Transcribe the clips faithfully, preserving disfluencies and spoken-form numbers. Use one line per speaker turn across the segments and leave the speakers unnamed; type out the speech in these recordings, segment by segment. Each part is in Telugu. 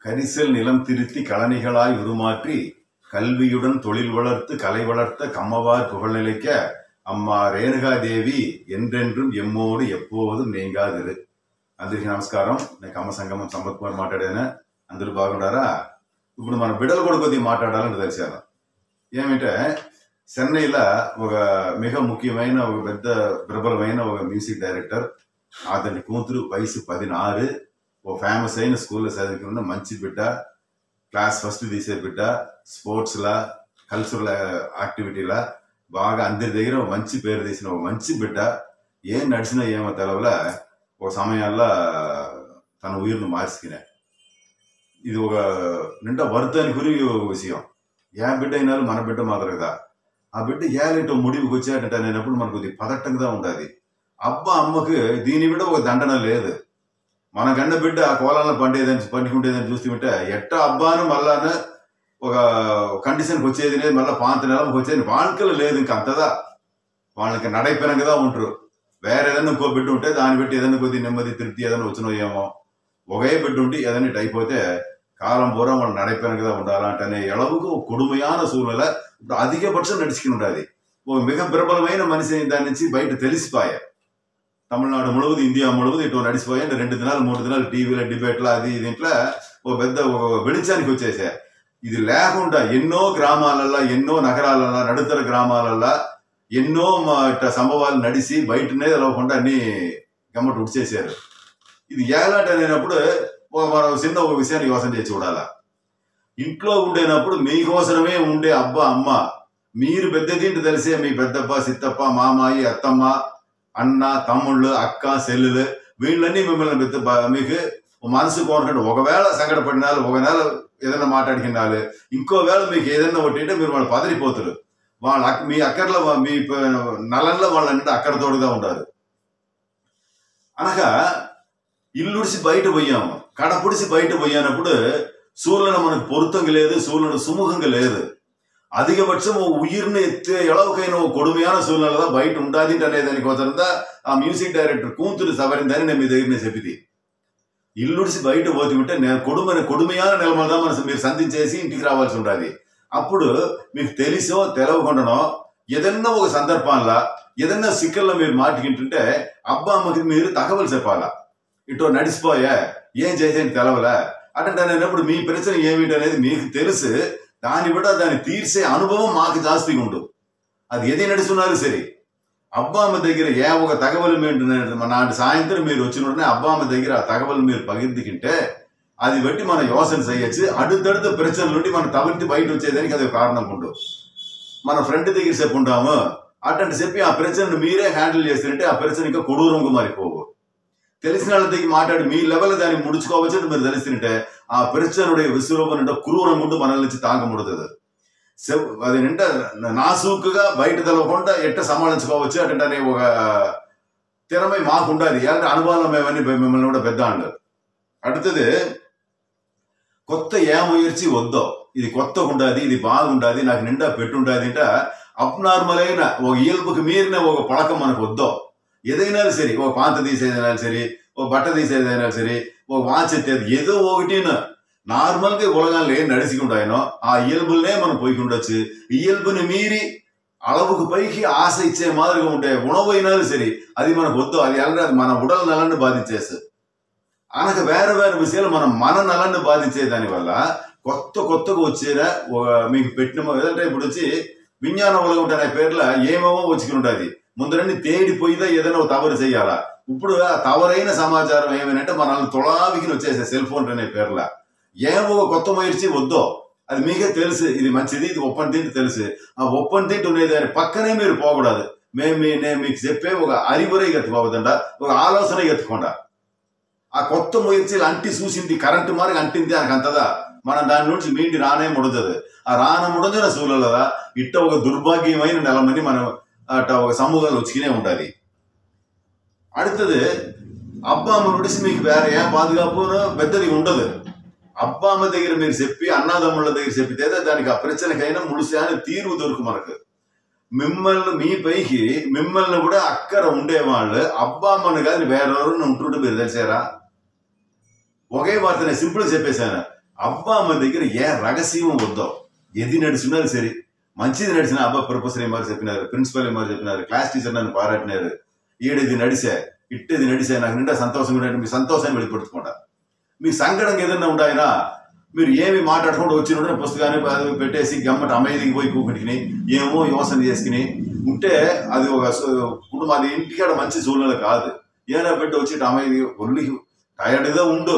கரிசல் நிலம் திருத்தி கழனிகளாய் உருமாற்றி கல்வியுடன் தொழில் வளர்த்து கலை வளர்த்த கம்மவார் புகழ்நிலைக்க అమ్మా రేణుగాదేవి ఎందెండ్రం ఎమ్మోడు ఎప్పోదు నేంగాదిరు. అందరికీ నమస్కారం. నేను కమ్మ సంగమం సంపత్ కుమార్ మాట్లాడాను. అందరూ బాగుండారా? ఇప్పుడు మన బిడ్డలు కూడా కొద్దిగా మాట్లాడాలని తెలిసాను. ఏమంటే చెన్నైలో ఒక మిగ ముఖ్యమైన ఒక పెద్ద ప్రబలమైన ఒక మ్యూజిక్ డైరెక్టర్, అతని కూతురు వయసు పదినారు, ఓ ఫేమస్ అయిన స్కూల్లో చదువుకున్న మంచి బిడ్డ, క్లాస్ ఫస్ట్ తీసే బిడ్డ, స్పోర్ట్స్లా కల్చరల్ యాక్టివిటీలా బాగా అందరి దగ్గర ఒక మంచి పేరు తీసిన ఒక మంచి బిడ్డ. ఏం నడిచినా ఏమో తెలవల ఒక సమయాల్లో తన ఊరిని మార్చుకునే. ఇది ఒక నిండా వర్తని గురి విషయం. ఏ బిడ్డ అయినా మన బిడ్డ మాత్రం కదా. ఆ బిడ్డ ఏలేటో ముడికి వచ్చాడంటే అనేటప్పుడు మనకు కొద్దిగా పదట్టంగా ఉంటుంది. అబ్బా అమ్మకి దీని బిడ్డ ఒక దండన లేదు. మన గండ బిడ్డ ఆ కోలాలను పండేదని పండుకుంటేదని చూస్తుంటే ఎట్టా అబ్బాను మళ్ళాను ఒక కండిషన్కి వచ్చేది లేదు. మళ్ళీ పాంత నెలకి వచ్చేది వాళ్ళకి లేదు. ఇంక అంతదా వాళ్ళకి నడైపోయినా కదా ఉంటారు. వేరే ఏదైనా ఇంకో బిడ్డ ఉంటే దాన్ని బట్టి ఏదైనా కొద్ది నెమ్మది తృప్తి ఏదైనా వచ్చినో ఏమో. ఒకే బిడ్డ ఉండి ఏదైనా ఇటు అయిపోతే కాలం పూరా వాళ్ళు నడైపోయిన కదా ఉండాలంటే ఎలవుకు కొడుమయాన సూర్యుల ఇప్పుడు అధిక పక్షం నడుచుకుని ఉండాలి. ఒక మిగ ప్రబలమైన మనిషి దాని నుంచి బయట తెలిసిపోయా. తమిళనాడు ముழுవదు, ఇండియా ముழுవదు ఇటు నడిచిపోయా. అంటే రెండు దినాలు మూడు దినాలు టీవీలో డిబేట్లో అది దీంట్లో ఒక పెద్ద ఒక వెളിచానికి వచ్చేసా. ఇది లేకుండా ఎన్నో గ్రామాలల్లో, ఎన్నో నగరాలల్లో, నడుతర గ్రామాలల్లో ఎన్నో ఇట్లా సంభవాలు నడిచి బయటనే తెలవకుండా అన్ని గమ్మట ఉడిచేసారు. ఇది ఏలాంటి అనేటప్పుడు మనం చిన్న ఒక విషయాన్ని యోచన చేసి చూడాలా. ఇంట్లో ఉండేటప్పుడు మీకోసమే ఉండే అబ్బా అమ్మ, మీరు పెద్దదింటి తెలిసే మీ పెద్దప్ప, సిత్తప్ప, మామాయి, అత్తమ్మ, అన్న, తమ్ముళ్ళు, అక్క, చెల్లెలు వీళ్ళన్నీ మిమ్మల్ని పెద్ద మీకు మనసు కోరుకుంటే ఒకవేళ సంకటపడినాలు, ఒక నెల ఏదైనా మాట్లాడుకున్నాలు, ఇంకో వేళ మీకు ఏదైనా ఒకటి మీరు వాళ్ళు పదిరిపోతారు. వాళ్ళ మీ అక్కర్లో మీ నలంలో వాళ్ళంటే అక్కడ తోడుగా ఉంటారు. అనగా ఇల్లుడిసి బయట పోయాము, కడపుడిసి బయట పోయానప్పుడు సూర్యులను మనకు పొరుతంగా లేదు, సూర్యుడు సుముఖంగా లేదు. అధిక పక్షం ఉయిర్ని ఎత్తే ఎలవకైనా ఓ కొడుమయాన సూర్యులలో బయట ఉంటుంది అనేదానికోసరంతా ఆ మ్యూజిక్ డైరెక్టర్ కూతురు సవరిందని నేను మీ దగ్గర చెప్పిది. ఇల్లుడిసి బయట పోతుంటే నేను కొడుమైన కొడుమయాన నిలమలదా మన మీరు సంధించేసి ఇంటికి రావాల్సి ఉంటుంది. అప్పుడు మీకు తెలిసో తెలవకుండానో ఏదన్నా ఒక సందర్భంలో ఏదన్నా సిక్కల్లో మీరు మాట్లాడుకుంటుంటే అబ్బా అమ్మకి మీరు తగవలు చెప్పాలా. ఇటో నడిచిపోయా ఏం చేసేది తెలవలే అంటే అనేటప్పుడు మీ ప్రశ్న ఏమిటి అనేది మీకు తెలుసు. దాన్ని కూడా దాన్ని తీర్చే అనుభవం మాకు జాస్తిగా ఉండు. అది ఏది నడుస్తున్నారు సరే. అబ్బా అమ్మ దగ్గర ఏ ఒక తగవలు మీరు నాటి సాయంత్రం మీరు వచ్చిన అబ్బా అమ్మ దగ్గర ఆ తగవలు మీరు పగిర్దికుంటే అది బట్టి మనం యోచన చేయొచ్చు. అడుదడుత ప్రశ్నల నుండి మనం తవలింటి బయట వచ్చేదానికి అది కారణం ఉండు. మన ఫ్రెండ్ దగ్గర చెప్పు ఉంటాము అటువంటి చెప్పి ఆ ప్రశ్నను మీరే హ్యాండిల్ చేస్తుంటే ఆ ప్రశ్న ఇంకా కొడూరంగా మారిపోవు. తెలిసిన వాళ్ళ దగ్గర మాట్లాడి మీ లెవెల్ దాన్ని ముడుచుకోవచ్చు మీరు తెలుస్తుంటే ఆ ప్రశ్నుடைய విశ్వరూపం అంటే క్రూరం ఉంటూ మనల్ని నుంచి తాగముడుతుంది. అది నింటే నాసూకుగా బయట తెలవకుండా ఎట్ట సమాளிంచుకోవచ్చు అంటే అనే ఒక తిరమై మాకు ఉండాలి. అంటే అనుభవం మేమని మిమ్మల్ని కూడా పెద్ద అంటారు. அடுத்தது కొత్త ఏమొయర్చి వద్దో, ఇది కొత్తగా ఉండాది, ఇది బాగుండాది, నాకు నిండా పెట్టుండాది అంటే అబ్నార్మల్ అయిన ఒక ఇయల్పుకి మీరిన ఒక పడకం మనకు వద్దో. ఏదైనా సరే ఒక పాంత తీసేదైనా సరే, ఒక బట్ట తీసేదైనా సరే, ఒక వాచ్ ఎత్తేది ఏదో ఒకటినా నార్మల్గా ఉలగాలు ఏం నడిచికుంటాయనో ఆ ఇయల్బుల్నే మనం పోయి ఉండొచ్చు. ఇయల్బుని మీరి అలవుకు పైకి ఆశ ఇచ్చే మాదిరిగా ఉంటే ఉణవైనాలు సరే అది మనకు వద్దు. అది ఎలా మన ఉడల నలని బాధించేస్తుంది. అనగా వేరే వేరే విషయాలు మనం మన నలాన్ని బాధించే దానివల్ల కొత్త కొత్తగా వచ్చేదా మీకు పెట్టిన ఏదంటే ఇప్పుడు వచ్చి విజ్ఞాన ఉలగ ఉంటాయి పేర్ల ఏమేమో వచ్చుకుని ఉంటుంది. ముందరన్నీ తేడిపోయిదా ఏదైనా ఒక తవరు చేయాలా. ఇప్పుడు ఆ తవరైన సమాచారం ఏమైనా మనల్ని తొలావికి వచ్చేసే సెల్ ఫోన్ అనే పేర్ల ఏమో కొత్త ముయర్చి వద్దో. అది మీకే తెలుసు ఇది మంచిది, ఇది ఒప్పని తింటి తెలుసు. ఆ ఒప్పని తింటి ఉండేది దాని పక్కనే మీరు పోకూడదు. మేము నేను మీకు చెప్పే ఒక అరిబురై ఎత్తుకోవద్దండ, ఒక ఆలోచన ఎత్తుకోండా. ఆ కొత్త ముయర్చీలు అంటి చూసింది కరెంటు మార్గం అంటింది దానికి అంతదా మనం దాని నుంచి మీండి రానే ముడతుంది. ఆ రాన ముడదిన సూళ్ళదా ఇట్ట ఒక దుర్భాగ్యమైన నెలమని మనం అట్ట ఒక సమూహాలు వచ్చినే ఉంటుంది. அடுத்தது అబ్బా అమ్మ నుడిసి మీకు వేరే ఏ పాదుగాపు పెద్దది ఉండదు. అబ్బా అమ్మ దగ్గర మీరు చెప్పి అన్నదమ్ముళ్ళ దగ్గర చెప్పితే దానికి ఆ ప్రశ్నకైనా ముడిసాని తీరు దొరుకు మనకు. మిమ్మల్ని మీ పైకి మిమ్మల్ని కూడా అక్కర ఉండేవాళ్ళు అబ్బా అమ్మని కాదు వేరెవరు ఉంటుంటే మీరు తెలిసారా. ఒకే వార్త నేను సింపుల్ చెప్పేశాను. అబ్బా అమ్మ దగ్గర ఏ రహస్యం వద్దో, ఏది నడిచినారు సరే, మంచిది నడిచినా అబ్బా ప్రొఫెసర్ ఏమారు చెప్పినారు, ప్రిన్సిపల్ ఏమారు చెప్పినారు, క్లాస్ టీచర్ నన్ను పారాటినారు, ఏడేది నడిచా ఇట్టేది నడిచా నాకు నిండా సంతోషంగా ఉండే మీ సంతోషాన్ని వెళ్ళిపెట్టుకోండా. మీ సంకటం ఏదన్నా ఉంటాయినా మీరు ఏమి మాట్లాడుకుంటూ వచ్చిన పుస్తకాన్ని పెట్టేసి గమ్మట అమ్మాయిదికి పోయి కూకుని ఏమో యోసన చేసుకుని ఉంటే అది ఒక కుటుంబం, అది ఇంటికాడ మంచి సూచనలు కాదు. ఏమైనా పెట్టి వచ్చి అమ్మాయిది ఒళ్ళు టయర్డ్గా ఉండు,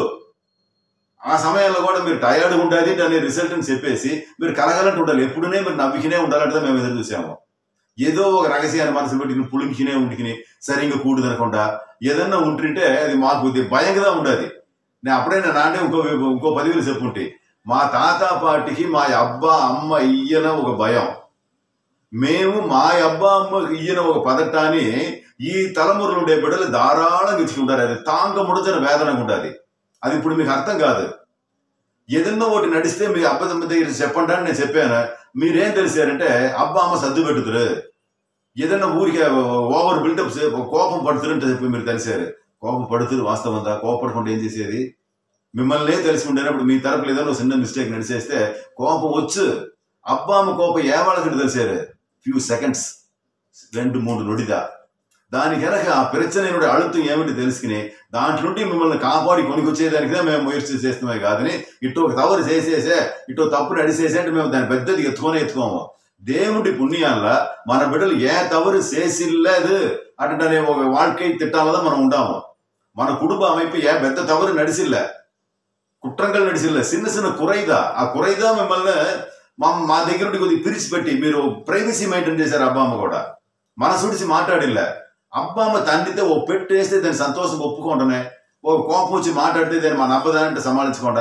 ఆ సమయంలో కూడా మీరు టయర్డ్గా ఉంటుంది అనే రిజల్ట్ అని చెప్పేసి మీరు కలగాలంటూ ఉండాలి. ఎప్పుడునే మీరు నవ్వికినే ఉండాలంటే మేము ఎదురు చూసాము. ఏదో ఒక రహస్యాన్ని మనసు పెట్టి పులికినే ఉండికిని సరిగ్గా కూడదు అనకుండా ఏదన్నా ఉంటుంటే అది మాకు భయంగా ఉండదు. నేను అప్పుడైనా నాన్నే ఇంకో ఇంకో పదివేలు చెప్పుంటే మా తాత పాటికి మా అబ్బా అమ్మ ఇయ్యన ఒక భయం, మేము మా అబ్బా అమ్మ ఇయ్యన ఒక పదటాన్ని ఈ తలమురలు ఉండే బిడ్డలు ధారాళంగా ఇచ్చుకుంటారు. అది తాంగ ముడచిన వేదనగా ఉంటుంది. అది ఇప్పుడు మీకు అర్థం కాదు. ఏదన్నా ఒకటి నడిస్తే మీ అబ్బదమ్మ దగ్గర చెప్పండి అని నేను చెప్పాను. మీరేం తెలిసారంటే అబ్బా అమ్మ సర్దు పెట్టుదురు, ఏదన్నా ఊరికే ఓవర్ బిల్డప్ కోపం పడుతురంటే చెప్పి మీరు తెలిసారు. కోపం పడుతురు వాస్తవం అంతా, కోపడకుండా ఏం చేసేది మిమ్మల్ని తెలుసుకుంటేనప్పుడు మీ తరపులు ఏదైనా చిన్న మిస్టేక్ నడిచేస్తే కోపం వచ్చు. అబ్బా అమ్మ కోపం ఏ వాళ్ళకి తెలిసారు, ఫ్యూ సెకండ్స్, రెండు మూడు నొడిదా. దానికి కనుక ఆ ప్రచనైన అழுத்தం ఏమిటి తెలుసుకుని దాంట్లో నుండి మిమ్మల్ని కాపాడి కొనుకొచ్చేదానికిదే మేము ముయర్చి చేస్తున్నామే కాదని ఇటు ఒక తవరు చేసేసే ఇటు తప్పుని అడిసేసే అంటే మేము దాని పెద్దది ఎత్తుకొని ఎత్తుకోము. దేవుడి పుణ్యాల మన బిడ్డలు ఏ తవరు చేసిలేదు అటనే ఒక వాళ్ళకై తిట్టాలదా మనం ఉంటాము. మన కుటుంబం వైపు ఏ పెద్ద తవరు నడిచిల్లే, కుట్రంగలు నడిచిల్లే, చిన్న చిన్న కురైదా. ఆ కురైదా మిమ్మల్ని మా మా దగ్గర నుండి కొద్దిగా పిరిచిపెట్టి మీరు ప్రైవసీ మెయింటైన్ చేశారు. అబ్బా అమ్మ కూడా మనసుడిచి మాట్లాడిలే. అబ్బా అమ్మ తండ్రితే ఓ పెట్టేస్తే దాని సంతోషం ఒప్పుకుంటానే, ఓ కోపం వచ్చి మాట్లాడితే దాన్ని మన అబ్బదానంటే సమాలించకుండా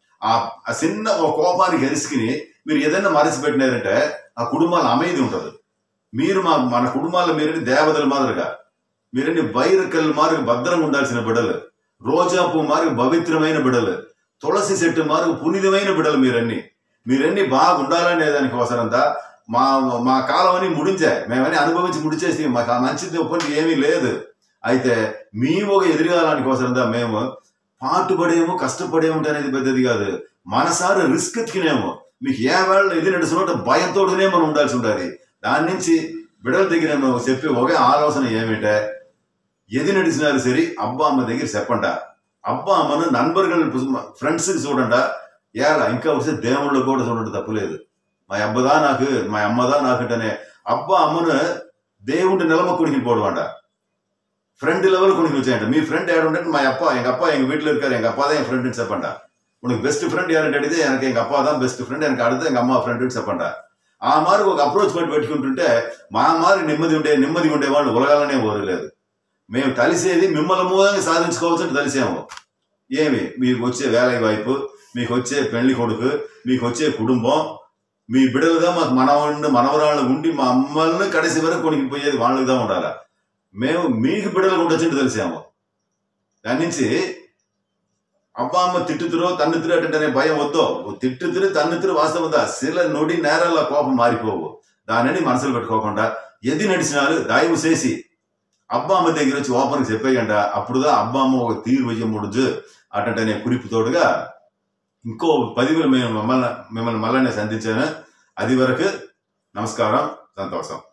ఆ చిన్న ఒక కోపానికి ఎరుసుకుని మీరు ఏదైనా మరచిపెట్టినారంటే ఆ కుటుంబాలు అమేది ఉంటుంది. మీరు మా మన కుటుంబాల్లో మీరని దేవతల మాదిరిగా, మీరని వైరకల్ మాదిరి భద్రంగా ఉండాల్సిన బిడ్డలు, రోజా పువ్వు మాదిరి పవిత్రమైన బిడ్డలు, తులసి చెట్టు మాదిరి పునితమైన బిడ్డలు. మీరన్నీ మీరన్నీ బాగా ఉండాలనే దానికి అవసరంతా మా మా కాలం అని ముడించాయి, మేమని అనుభవించి ముడిచేసి మాకు ఆ మంచిది ఒప్పటి ఏమీ లేదు. అయితే మీ ఒక ఎదురుగాలానికి అవసరంతా మేము పాటుపడేమో కష్టపడేమో అనేది పెద్దది కాదు. మనసారి రిస్క్ ఎత్తుకునేమో మీకు ఏ వేళ ఎది నడుచుకుంటే భయంతోనే మనం ఉండాల్సి ఉంటుంది. దాని నుంచి బిడ్డల దగ్గర మేము చెప్పి ఒకే ఆలోచన ఏమిటే, ఎది నడిచినారు సరే అబ్బా అమ్మ దగ్గర చెప్పంట. అబ్బా అమ్మను నన్బర్గల్ ఫ్రెండ్స్కి చూడంట, ఎలా ఇంకా వస్తే దేవుళ్ళు కూడా చూడండి తప్పులేదు. మా అబ్బదా నాకు మా అమ్మదా నాకంటేనే అబ్బా అమ్మను దేవుడి నిలమ కొడుకుని పోవడం ఫ్రెండ్ లెవెల్ కొడుకుని వచ్చాయంట. మీ ఫ్రెండ్ ఏడుంటే మా అప్ప எங்க அப்பா எங்க வீட்டில் இருக்காரு, எங்க அப்பா தான் என் ஃப்ரெண்டுன்னு చెప్పండా. உனக்கு பெஸ்ட் ஃப்ரெண்ட் யாருன்னு అడిగితే எனக்கு எங்க அப்பா தான் பெஸ்ட் ఫ్రెండ్, எனக்கு அடுத்து எங்க అమ్మ ఫ్రెండ్ చెప్పండా. ఆ మారి ఒక అప్రోచ్ పెట్టి పెట్టుకుంటుంటే మా మారి నెమ్మది ఉండే నెమ్మది ఉండే వాళ్ళు ఉలగాలనే ఓరలేదు. మేము కలిసేది మిమ్మల్ని మూలంగా సాధించుకోవచ్చు అని తెలిసాము. ఏమి మీకు వచ్చే వేల వైపు, మీకు వచ్చే పెళ్లి కొడుకు, మీకు వచ్చే కుటుంబం, మీ బిడ్డలుగా మాకు మనవాళ్ళు మనవరాళ్ళు ఉండి మా అమ్మల్ని కడిసి వరకు కొనికిపోయేది వాళ్ళుగా ఉండాలా. మేము మీకు బిడ్డలు ఉండొచ్చింది తెలిసాము. దాని నుంచి అబ్బా అమ్మ తిట్టుతురో తన్నుతురు అంటే భయం వద్దో, తిట్టుతురు తన్నుతురు వాస్తవదా శిల నొడి నేరాల కోపం మారిపోవు. దానిని మనసులు పెట్టుకోకుండా ఎది నడిచినాలు దాయివు చేసి అబ్బా అమ్మ దగ్గర వచ్చి ఓపెన్కి చెప్పేయంట. అప్పుడుదా అబ్బా అమ్మ ఒక తీరు వెయ్యి ముడుజు అటంటనే కురిపుతోడుగా ఇంకో పదివేలు మేము మిమ్మల్ని మిమ్మల్ని మళ్ళీ సంధించాను. అది వరకు నమస్కారం, సంతోషం.